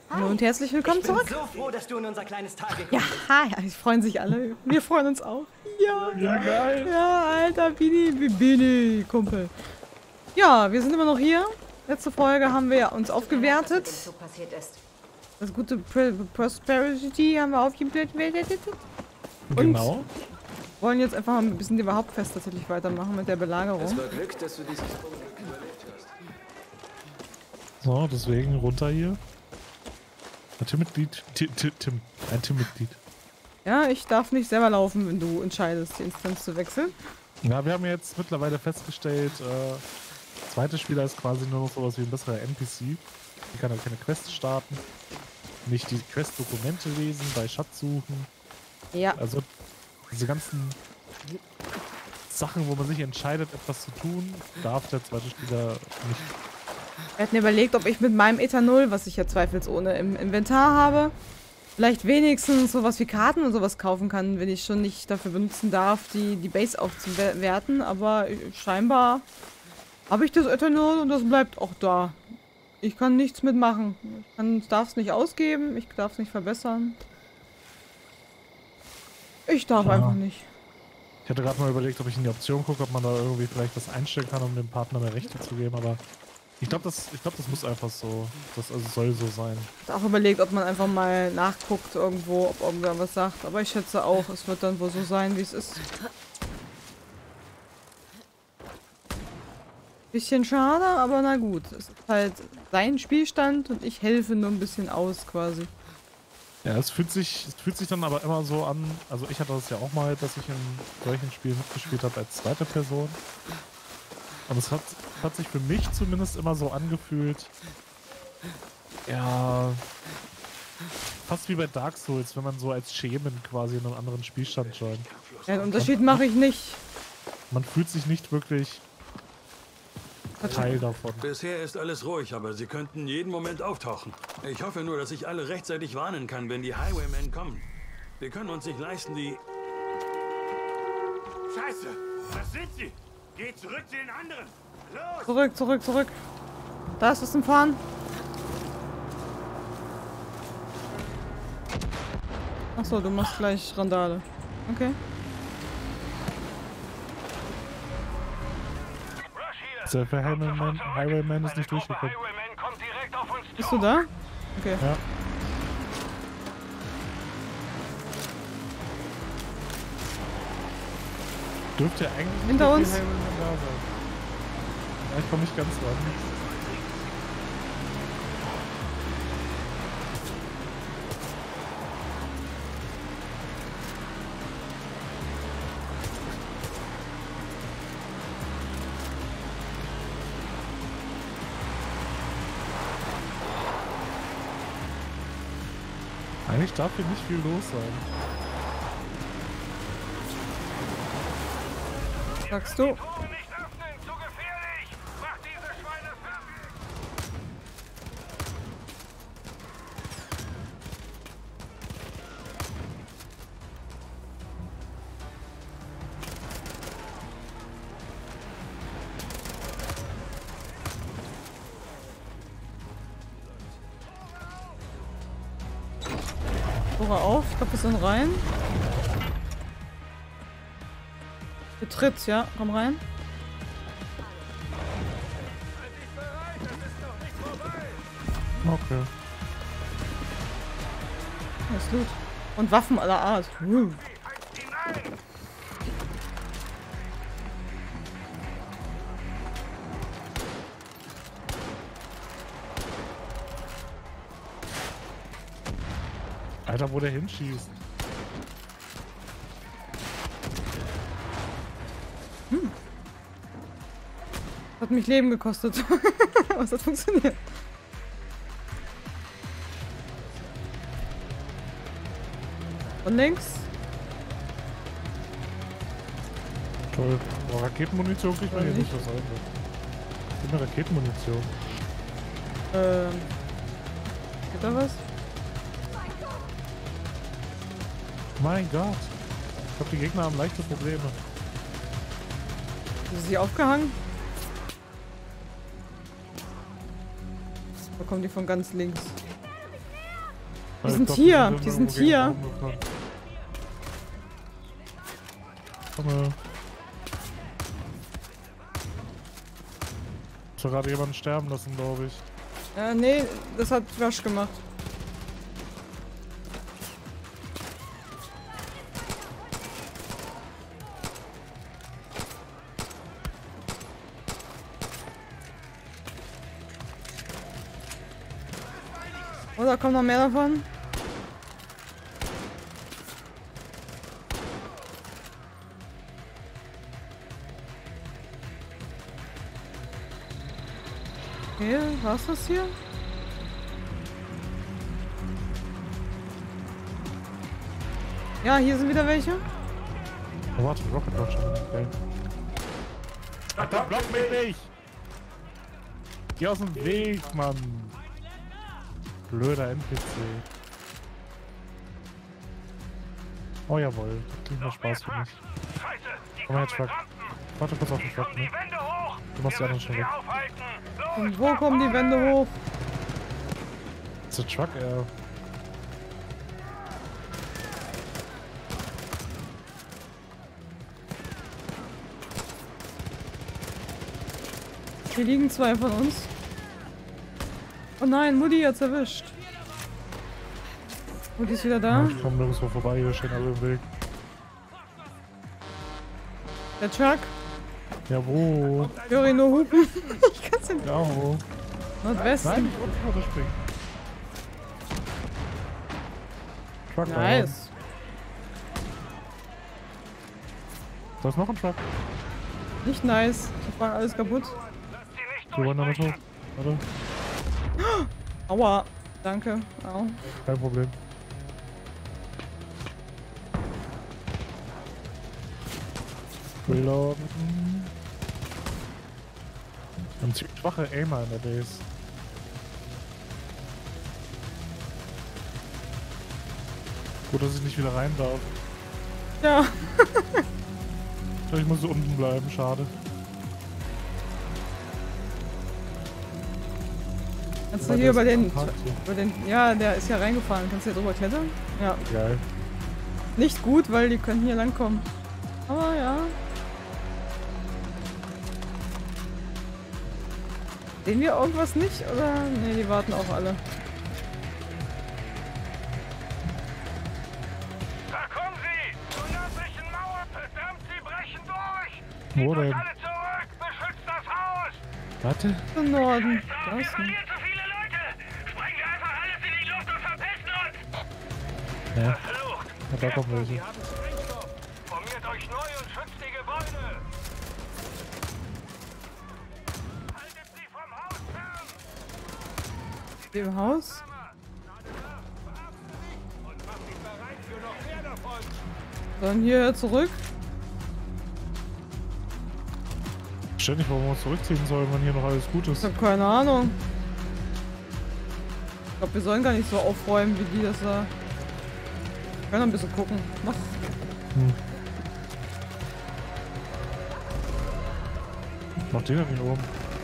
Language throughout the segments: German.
Hallo und herzlich willkommen zurück. Ich bin so froh, dass du in unser kleines Tal gekommen Ja, bist. ja, freuen sich alle. Wir freuen uns auch. Ja, Ja, geil. ja, alter Bini, Kumpel. Ja, wir sind immer noch hier. Letzte Folge haben wir uns aufgewertet. Was mit dem Zug passiert ist. Das gute Prosperity haben wir aufgewertet. Genau. Wollen jetzt einfach mal ein bisschen die Hauptfest tatsächlich weitermachen mit der Belagerung. Es war Glück, dass du dieses Unglück überlebt hast. So, deswegen runter hier. Ein Teammitglied. Ein Teammitglied. Ja, ich darf nicht selber laufen, wenn du entscheidest, die Instanz zu wechseln. Ja, wir haben jetzt mittlerweile festgestellt, zweiter Spieler ist quasi nur noch sowas wie ein besserer NPC. Die kann halt keine Quests starten. Nicht die Quest-Dokumente lesen, bei Schatz suchen. Ja. Also diese ganzen Sachen, wo man sich entscheidet, etwas zu tun, darf der zweite Spieler nicht. Wir hatten überlegt, ob ich mit meinem Ethanol, was ich ja zweifelsohne im Inventar habe, vielleicht wenigstens sowas wie Karten und sowas kaufen kann, wenn ich schon nicht dafür benutzen darf, die Base aufzuwerten. Aber scheinbar habe ich das Ethanol und das bleibt auch da. Ich kann nichts mitmachen. Ich darf es nicht ausgeben, ich darf es nicht verbessern. Ich darf einfach nicht. Ich hatte gerade mal überlegt, ob ich in die Option gucke, ob man da irgendwie vielleicht was einstellen kann, um dem Partner mehr Rechte zu geben, aber ich glaube, das muss einfach so. Das also soll so sein. Ich habe auch überlegt, ob man einfach mal nachguckt irgendwo, ob irgendwer was sagt. Aber ich schätze auch, es wird dann wohl so sein, wie es ist. Bisschen schade, aber na gut. Es ist halt sein Spielstand und ich helfe nur ein bisschen aus quasi. Ja, es fühlt sich dann aber immer so an, also ich hatte das ja auch mal, dass ich in solchen Spielen mitgespielt habe als zweite Person. Und es hat sich für mich zumindest immer so angefühlt, ja, fast wie bei Dark Souls, wenn man so als Schemen quasi in einem anderen Spielstand joint. Ja, den Unterschied mache ich nicht. Man fühlt sich nicht wirklich Teil davon. Bisher ist alles ruhig, aber sie könnten jeden Moment auftauchen. Ich hoffe nur, dass ich alle rechtzeitig warnen kann, wenn die Highwaymen kommen. Wir können uns nicht leisten, die... Scheiße! Das sind sie! Geh zurück zu den anderen! Los! Zurück. Da ist es zum Fahren. Achso, du machst gleich Randale. Okay. Der Highwayman ist nicht durchgekommen. Highwayman kommt direkt auf uns zu. Bist du da? Okay. Ja. Dürfte ja eigentlich Hinter nicht uns? die Highwayman da sein. Ja, ich komme nicht ganz ran. Eigentlich darf hier nicht viel los sein. Sagst du? Tore nicht öffnen! Zu gefährlich! Mach diese Schweine fertig! Tore auf. Ich glaube, wir sind rein. Betritt, ja. Komm rein. Okay. Das ist Loot. Und Waffen aller Art. Alter, wo der hinschießt. Das hat mich Leben gekostet. Aber es hat funktioniert. Von links. Toll. Boah, Raketenmunition kriegt man hier Nicht. nicht was ein. Gib mir Raketenmunition. Geht da was? Mein Gott. Ich glaube, die Gegner haben leichte Probleme. Ist sie aufgehangen? Da kommen die von ganz links. Weil ich sind glaub, hier, sind die irgendwo sind gegen hier. den Baum gefahren. Komme. Ich hab gerade jemanden sterben lassen, glaube ich. Nee, das hat Rush gemacht. Oh, da kommt noch mehr davon. Okay, war's das hier? Ja, hier sind wieder welche. Oh, warte, Rocket Launcher. Okay. Alter, block mich nicht! Geh aus dem Weg, Mann! Blöder NPC. Oh jawohl, das klingt nach Spaß für mich. Komm her, Truck. Warte kurz auf den Truck, ne? Du machst die anderen schon weg. Und wo kommen die Wände hoch? Das ist der Truck, Hier liegen zwei von uns. Oh nein, Mutti hat's erwischt. Mutti ist wieder da. Ich komm nirgendwo vorbei, hier stehen alle im Weg. Der Truck. Ja, wo? Ich höre ihn nur hupen. Ich kann's nicht. Ja, wo? Nordwesten. Nein, nicht unten runterspringen. Truck Nice. Da ist noch ein Truck. Nicht nice. Das war alles kaputt. Wir wollen damit hoch. Warte, Aua. Danke. Au. kein Problem. Reloaden. Wir haben ziemlich schwache Aimer in der Base. Gut, dass ich nicht wieder rein darf. Ja. Ich muss so unten bleiben, schade. Kannst Weil du hier der über ist am den... Ja, der ist ja reingefallen. Kannst du hier drüber klettern? Ja. Geil. Nicht gut, weil die könnten hier langkommen. Aber ja. Sehen wir irgendwas nicht? Oder? Ne, die warten auch alle. Da kommen sie! Zur nördlichen Mauer! Verdammt, sie brechen durch! Wo denn? Alle zurück! Beschützt das Haus! Warte. Im Norden. Wir Draußen. verlieren zu viele Leute! Sprengen wir einfach alles in die Luft und verpissen uns! Ja, Verflucht! ja da kommen welche. Sie haben Sprengstoff! Formiert euch neu und schützt die Gebäude! Haltet sie vom Haus fern! Im Haus? Und macht sich bereit für noch mehr davon! Dann hier zurück. Ständig, warum wir uns zurückziehen sollen, wenn hier noch alles gut Ich ist. hab keine Ahnung. Ich glaube, wir sollen gar nicht so aufräumen, wie die das da. Wir können ein bisschen gucken. Mach. Macht den da nicht oben?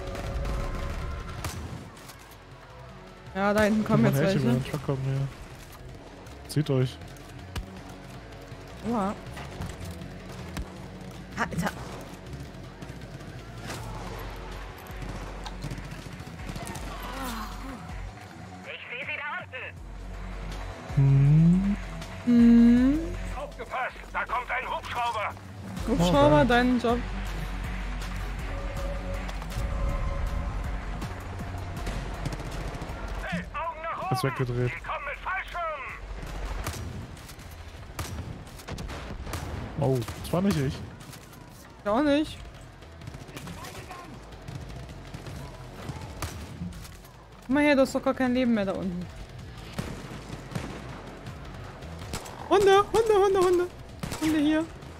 Ja, da hinten kommen jetzt welche. Ein Truck kommen hier. Zieht euch. Oha. Alter. Ich sehe sie da unten! Hm. Aufgepasst! Da kommt ein Hubschrauber! Hubschrauber, geil. deinen Job. Hey, Augen nach oben! Ist weggedreht. Sie kommen mit Fallschirmen! Oh, das war nicht ich. Ich auch nicht. Guck mal her, du hast doch gar kein Leben mehr da unten. Hunde, Hunde, Hunde, Hunde. Hunde hier.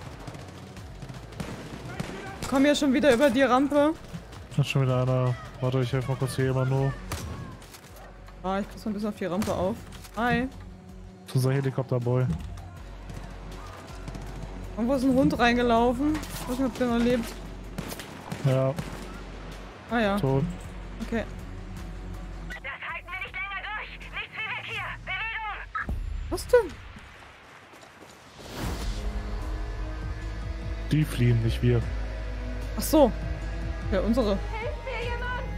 Komm ja schon wieder über die Rampe. Da ist schon wieder einer. Warte, ich helfe mal kurz hier immer nur. Ah, ich passe mal ein bisschen auf die Rampe auf. Hi. Das ist unser Helikopterboy. Irgendwo ist ein Hund reingelaufen. Ich weiß nicht, ob der noch lebt. Ja, Ah ja, tot. okay. Das halten wir nicht länger durch! Nichts wie weg hier! Bewegung! Was denn? Die fliehen, nicht wir. Ach so. Ja, unsere. Hilf mir jemand!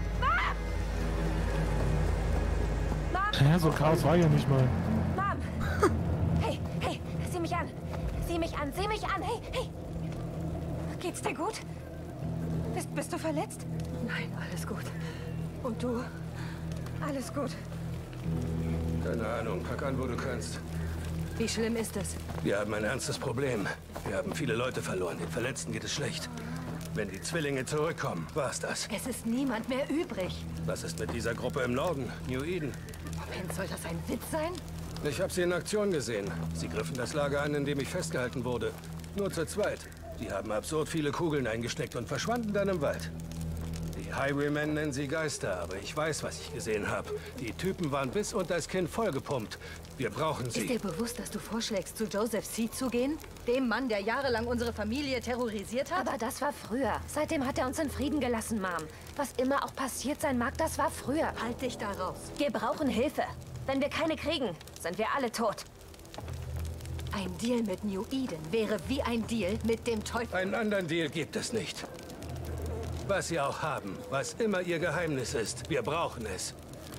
Mom! Hä, so Chaos war ja nicht mal. Mom! Hey, hey, sieh mich an! Sieh mich an, sieh mich an! Hey, hey! Geht's dir gut? Bist du verletzt? Nein, alles gut. Und du? Alles gut. Keine Ahnung, pack an, wo du kannst. Wie schlimm ist es? Wir haben ein ernstes Problem. Wir haben viele Leute verloren. Den Verletzten geht es schlecht. Wenn die Zwillinge zurückkommen, war's das. Es ist niemand mehr übrig. Was ist mit dieser Gruppe im Norden, New Eden? Moment, soll das ein Witz sein? Ich habe sie in Aktion gesehen. Sie griffen das Lager an, in dem ich festgehalten wurde. Nur zu zweit. Die haben absurd viele Kugeln eingesteckt und verschwanden dann im Wald. Die Highwaymen nennen sie Geister, aber ich weiß, was ich gesehen habe. Die Typen waren bis unter das Kinn vollgepumpt. Wir brauchen sie. Ist dir bewusst, dass du vorschlägst, zu Joseph Seed zu gehen? Dem Mann, der jahrelang unsere Familie terrorisiert hat? Aber das war früher. Seitdem hat er uns in Frieden gelassen, Mom. Was immer auch passiert sein mag, das war früher. Halt dich da raus. Wir brauchen Hilfe. Wenn wir keine kriegen, sind wir alle tot. Ein Deal mit New Eden wäre wie ein Deal mit dem Teufel. Einen anderen Deal gibt es nicht. Was sie auch haben, was immer ihr Geheimnis ist, wir brauchen es.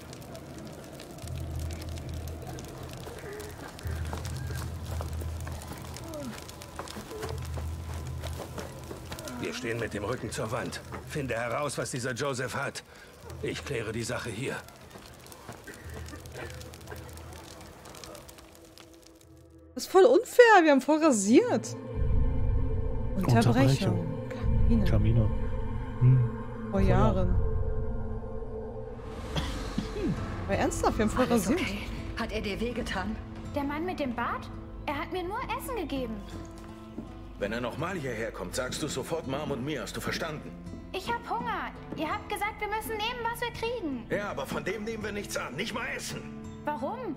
Wir stehen mit dem Rücken zur Wand. Finde heraus, was dieser Joseph hat. Ich kläre die Sache hier. Das ist voll unfair. Wir haben voll rasiert. Unterbrechung. Kamine. Vor Jahren. Aber ernsthaft, wir haben voll Alles rasiert. okay? Hat er dir wehgetan? Der Mann mit dem Bart? Er hat mir nur Essen gegeben. Wenn er nochmal hierher kommt, sagst du sofort Mom und mir. Hast du verstanden? Ich hab Hunger. Ihr habt gesagt, wir müssen nehmen, was wir kriegen. Ja, aber von dem nehmen wir nichts an. Nicht mal Essen. Warum?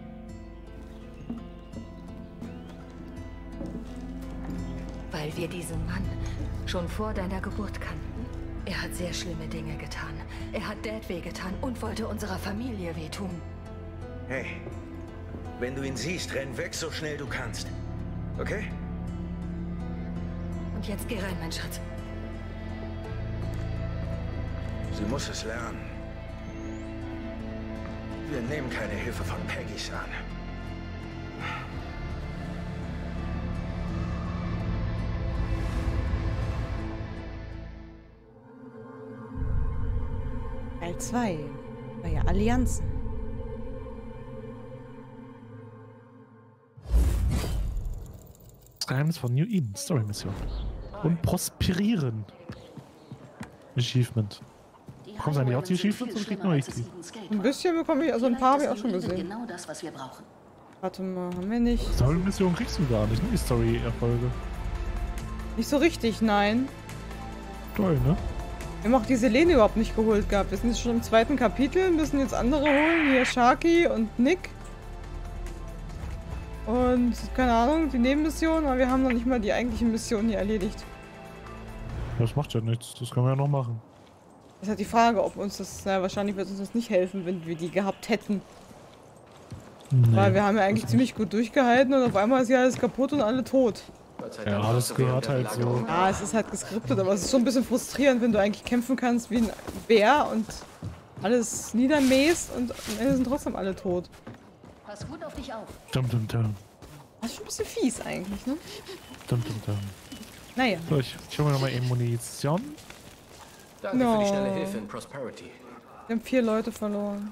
Weil wir diesen Mann schon vor deiner Geburt kannten. Er hat sehr schlimme Dinge getan. Er hat Dad wehgetan und wollte unserer Familie wehtun. Hey, wenn du ihn siehst, renn weg so schnell du kannst. Okay? Und jetzt geh rein, mein Schatz. Sie muss es lernen. Wir nehmen keine Hilfe von Peggys an. Teil 2. Neue Allianzen. Das Geheimnis von New Eden. Story-Mission. Und prosperieren. Achievement. Bekommst du eigentlich auch die Achievements oder kriegt nur ich die? Ein bisschen bekomme ich, also ein paar habe ich auch schon gesehen. Genau das, was wir brauchen. Warte mal, haben wir nicht. Story-Mission kriegst du gar nicht, ne? Die Story-Erfolge. Nicht so richtig, nein. Toll, ne? Wir haben auch die Selene überhaupt nicht geholt gehabt. Wir sind jetzt schon im 2. Kapitel, müssen jetzt andere holen. Hier Sharky und Nick. Und, keine Ahnung, die Nebenmission, aber wir haben noch nicht mal die eigentliche Mission hier erledigt. Das macht ja nichts, das können wir ja noch machen. Das ist halt die Frage, ob uns das, naja, wahrscheinlich wird uns das nicht helfen, wenn wir die gehabt hätten. Nee, Weil wir haben ja eigentlich ziemlich gut durchgehalten und auf einmal ist ja alles kaputt und alle tot. Ja, das gehört halt so. Ja, es ist halt geskriptet, aber es ist schon ein bisschen frustrierend, wenn du eigentlich kämpfen kannst wie ein Bär und alles niedermähst und am Ende sind trotzdem alle tot. Pass gut auf dich auf. Dum, dum, dum. Das ist schon ein bisschen fies eigentlich, ne? Dum, dum, dum. Naja. So, ich hole mir nochmal eben Munition. Danke für die schnelle Hilfe in Prosperity. Wir haben 4 Leute verloren.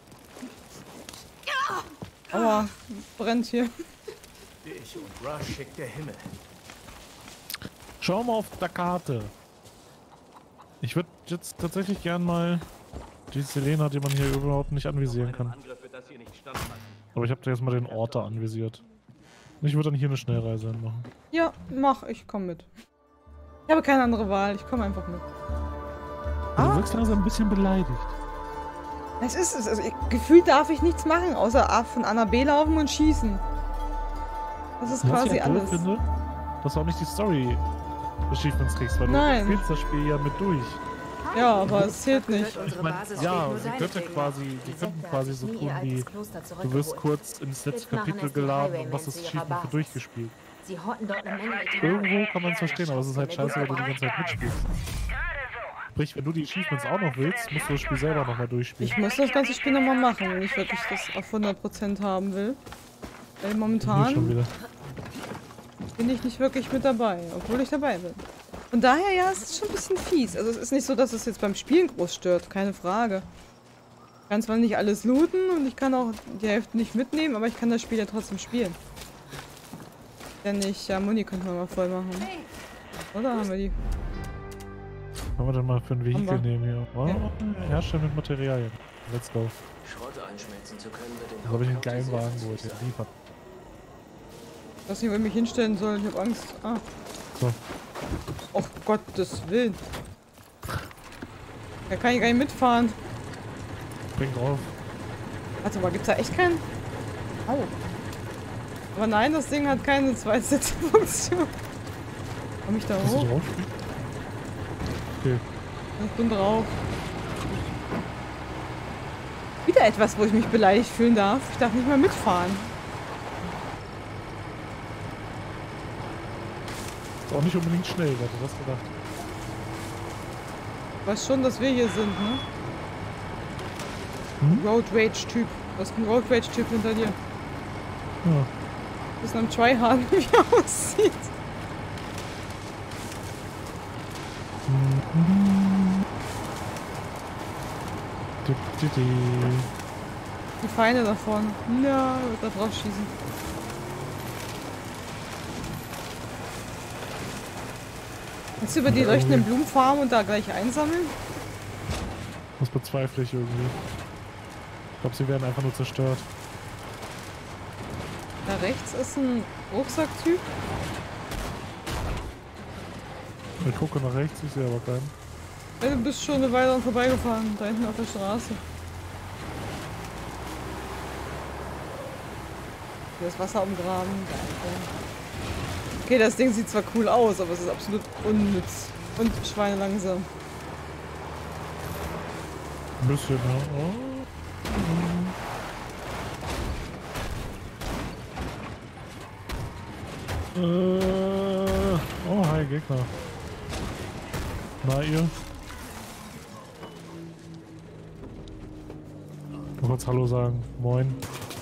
Aua, brennt hier. Ich und Rush schickt der Himmel. Schau mal auf der Karte. Ich würde jetzt tatsächlich gern mal die Selena, die man hier überhaupt nicht anvisieren kann. Aber ich habe jetzt mal den Ort da anvisiert. Ich würde dann hier eine Schnellreise machen. Ja, mach, ich komm mit. Ich habe keine andere Wahl, ich komme einfach mit. Du wirkst langsam ein bisschen beleidigt. Es ist es. Also, gefühlt darf ich nichts machen, außer von A nach B laufen und schießen. Das ist quasi alles. Ich finde, dass du auch nicht die Story-Achievements kriegst, weil Nein. du spielst das Spiel ja mit durch. Ja, aber es zählt nicht. Ich mein, ja, sie könnten quasi so tun wie, du wirst kurz ins letzte Kapitel geladen und hast das Achievement durchgespielt. Sie horten dort eine Menge. Irgendwo kann man es verstehen, aber es ist halt scheiße, wenn du die ganze Zeit mitspielst. Sprich, wenn du die Achievements auch noch willst, musst du das Spiel selber nochmal durchspielen. Ich muss das ganze Spiel nochmal machen, wenn ich wirklich das auf 100% haben will. Weil momentan bin ich nicht wirklich mit dabei, obwohl ich dabei bin. Von daher, ja, es ist schon ein bisschen fies. Also es ist nicht so, dass es jetzt beim Spielen groß stört, keine Frage. Ich kann zwar nicht alles looten und ich kann auch die Hälfte nicht mitnehmen, aber ich kann das Spiel ja trotzdem spielen. Wenn nicht, ja, Muni könnten wir mal voll machen. Oder haben wir die? Was haben wir denn mal für ein Vehikel nehmen hier? Oh, ja. Herstellen mit Materialien. Let's go. Schrott einschmelzen zu können, wird Da habe ich einen geilen Wagen geholt, der liefert. Ich weiß nicht, wo ich mich hinstellen soll, ich habe Angst. Ah. So. Oh Gottes Willen. Da kann ich gar nicht mitfahren. Bring drauf. Warte mal, gibt's da echt keinen? Au. Aber nein, das Ding hat keine Zweisitzfunktion. Komm ich da Kannst hoch? du drauf? Okay. Ich bin drauf. Wieder etwas, wo ich mich beleidigt fühlen darf. Ich darf nicht mal mitfahren. Ist auch nicht unbedingt schnell, wer hätte das gedacht. Ich weiß schon, dass wir hier sind, ne? Road Rage Typ. Du hast einen Road Rage Typ hinter dir. Ja. Bisschen am Tryharden, wie er aussieht. Die Feinde da vorne. Ja, wird da drauf schießen. Kannst du über die leuchtenden Blumen farmen und da gleich einsammeln? Das bezweifle ich irgendwie. Ich glaube, sie werden einfach nur zerstört. Da rechts ist ein Rucksacktyp. Ich gucke nach rechts, ich sehe aber keinen. Ja, du bist schon eine Weile dran vorbeigefahren, da hinten auf der Straße. Hier ist Wasser umgraben. Okay, das Ding sieht zwar cool aus, aber es ist absolut unnütz. Und schweinelangsam. Ein bisschen, ja. Oh, hi, Gegner. Na, ihr? Mal kurz Hallo sagen. Moin.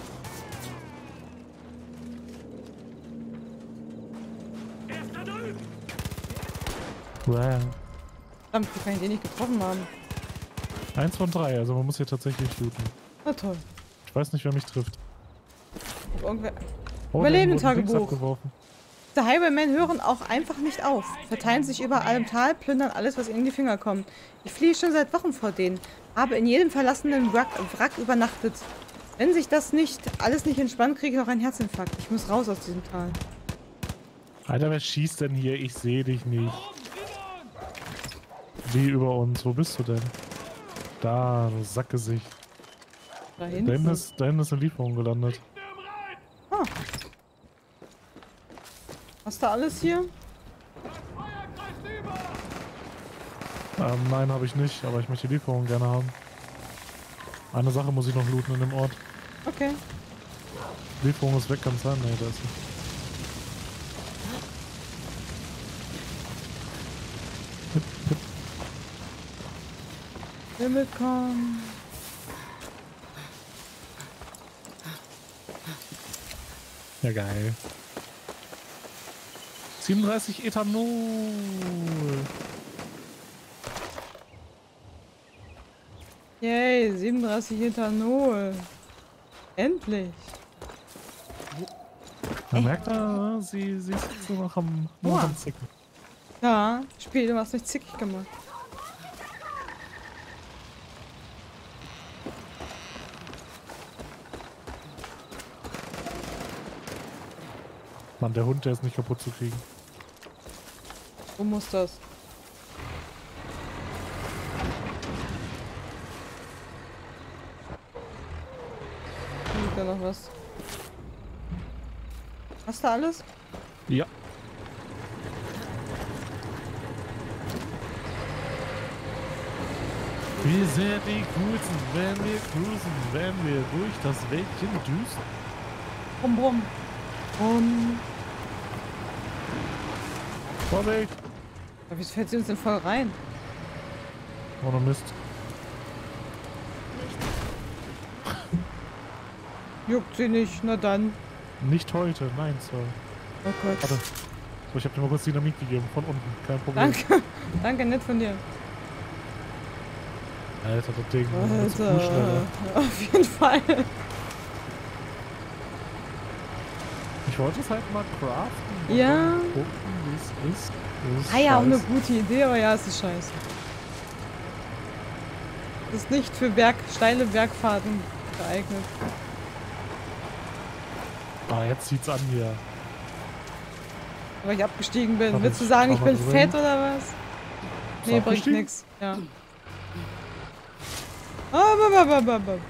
Verdammt, wie kann ich den nicht getroffen haben? 1 von 3, also man muss hier tatsächlich looten. Na toll. Ich weiß nicht, wer mich trifft. Irgendwer... Oh, Überlebendentagebuch. Die Highwaymen hören auch einfach nicht auf. Verteilen sich überall im Tal, plündern alles, was ihnen in die Finger kommt. Ich fliehe schon seit Wochen vor denen. Habe in jedem verlassenen Wrack übernachtet. Wenn sich das alles nicht entspannt, kriege ich auch einen Herzinfarkt. Ich muss raus aus diesem Tal. Alter, wer schießt denn hier? Ich sehe dich nicht. Wie über uns? Wo bist du denn? Da, du Sackgesicht. Da hinten? Da hinten ist eine Lieferung gelandet. Ah. Hast du alles hier? Nein, habe ich nicht, aber ich möchte die Lieferung gerne haben. Eine Sache muss ich noch looten in dem Ort. Okay. Lieferung ist weg, kann sein. Nee, da ist nicht. Hip, hip. Willkommen. Ja, geil. 37 Ethanol. Yay, 37 Ethanol. Endlich. Man merkt da, sie ist so noch am Zicken. Ja, Spiel, du hast mich zickig gemacht. Mann, der Hund, der ist nicht kaputt zu kriegen. Wo muss das? Liegt da noch was? Hast du alles? Ja. Wir sind die Coolsten, wenn wir cruisen, wenn wir durch das Wäldchen düsen. Brumm, brumm. Vorsicht! Aber wieso fällt sie uns denn voll rein? Oh, no Mist. Juckt sie nicht, na dann. Nicht heute, nein, Sir. Oh Gott. Warte. So, ich hab dir mal kurz Dynamit gegeben, von unten, kein Problem. Danke. Danke, nett von dir. Alter, das Ding. Das ist viel schneller. Alter. Auf jeden Fall. Ich wollte es halt mal craften. Ja. Und gucken, wie es ist. Das ist Ja, auch eine scheiße. gute Idee, aber ja, es ist scheiße. Das ist nicht für steile Bergfahrten geeignet. Ah, jetzt zieht's an hier. Weil ich abgestiegen bin. Warte, Willst du sagen, ich schau mal bin drin. fett oder was? Nee, bringt abgestiegen? nix. Ja. Mal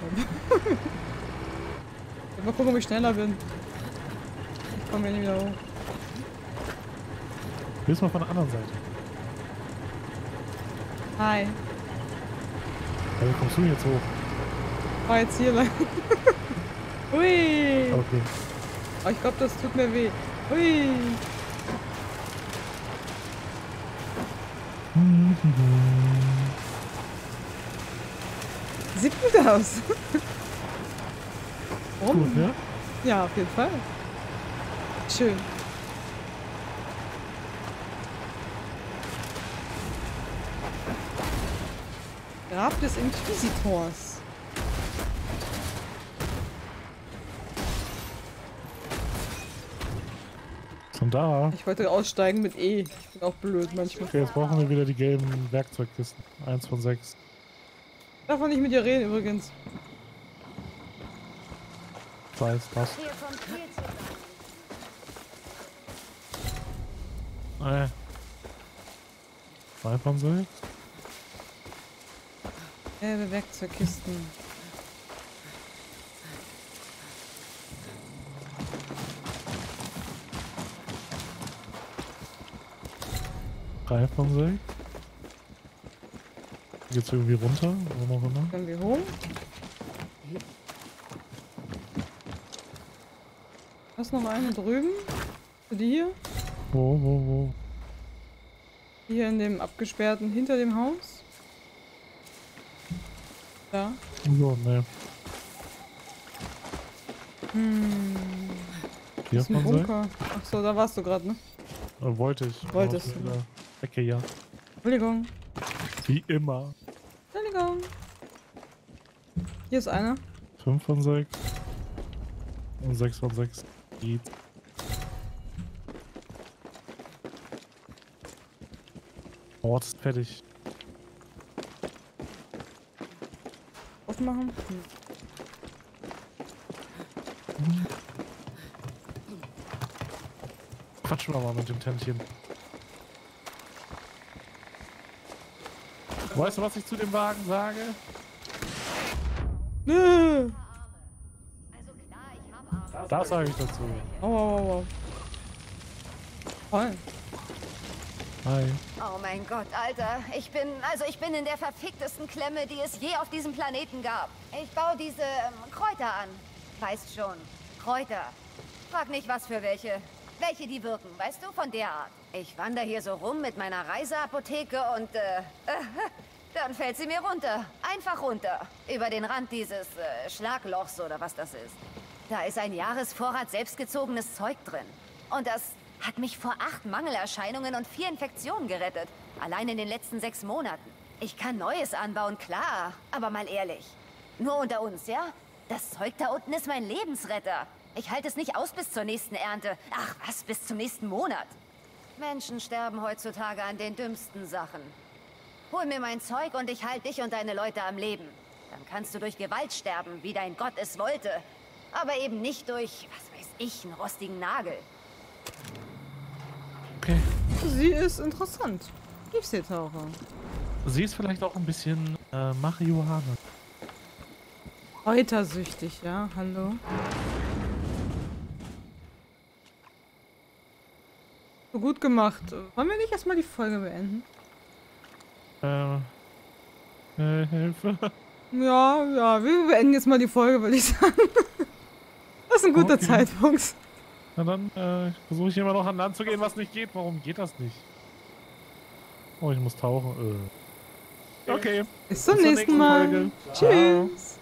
gucken, ob ich schneller bin. Ich komme hier nicht wieder hoch. Willst du mal von der anderen Seite? Hi. Ja, wie kommst du jetzt hoch? Fahr jetzt hier lang. Hui. Okay. Oh, ich glaube, das tut mir weh. Hui. Sieht gut aus. Warum? Gut, ne? Ja, auf jeden Fall. Schön. Grab des Inquisitors. Schon da. Ich wollte aussteigen mit E. Ich bin auch blöd manchmal. Okay, jetzt brauchen wir wieder die gelben Werkzeugkisten. 1 von 6. Darf man nicht mit dir reden übrigens. Weiß, passt. Nee. 2 von 6. Gelbe Werkzeugkisten. Drei von 6. Geht's irgendwie runter? Wo noch immer? Können wir hoch? Hast noch eine drüben? Für die hier? Wo? Hier in dem abgesperrten, hinter dem Haus? Da. So, ne. Das 4 ist ein von 6. Bunker. Achso, da warst du gerade, ne? Wollte ich. Wolltest Aus du. der Ecke, ja. Entschuldigung. Wie immer. Entschuldigung. Hier ist einer. 5 von 6. Und 6 von 6. Geht. Ort ist fertig. Aufmachen. Quatschen wir mal mit dem Tändchen. Weißt du, was ich zu dem Wagen sage? Nö. Das sage ich dazu. Oh. Toll. Hi. Oh mein Gott, Alter. Ich bin in der verficktesten Klemme, die es je auf diesem Planeten gab. Ich baue diese Kräuter an. Weißt schon. Kräuter. Frag nicht, was für welche. Welche die wirken, weißt du, von der Art. Ich wandere hier so rum mit meiner Reiseapotheke und, dann fällt sie mir runter. Einfach runter. Über den Rand dieses, Schlaglochs oder was das ist. Da ist ein Jahresvorrat selbstgezogenes Zeug drin. Und das hat mich vor 8 Mangelerscheinungen und 4 Infektionen gerettet. Allein in den letzten 6 Monaten. Ich kann Neues anbauen, klar. Aber mal ehrlich. Nur unter uns, ja? Das Zeug da unten ist mein Lebensretter. Ich halte es nicht aus bis zur nächsten Ernte. Ach was, bis zum nächsten Monat. Menschen sterben heutzutage an den dümmsten Sachen. Hol mir mein Zeug und ich halte dich und deine Leute am Leben. Dann kannst du durch Gewalt sterben, wie dein Gott es wollte. Aber eben nicht durch, was weiß ich, einen rostigen Nagel. Okay. Sie ist interessant. Tiefseetaucher. Sie ist vielleicht auch ein bisschen Marihuana. Kräutersüchtig, ja? Hallo? So gut gemacht. Wollen wir nicht erstmal die Folge beenden? Hilfe. Ja, wir beenden jetzt mal die Folge, würde ich sagen. Das ist ein guter Zeitpunkt. Na dann versuche ich immer noch an Land zu gehen, was nicht geht. Warum geht das nicht? Oh, ich muss tauchen. Okay. Bis zum nächsten Mal. Folge. Tschüss.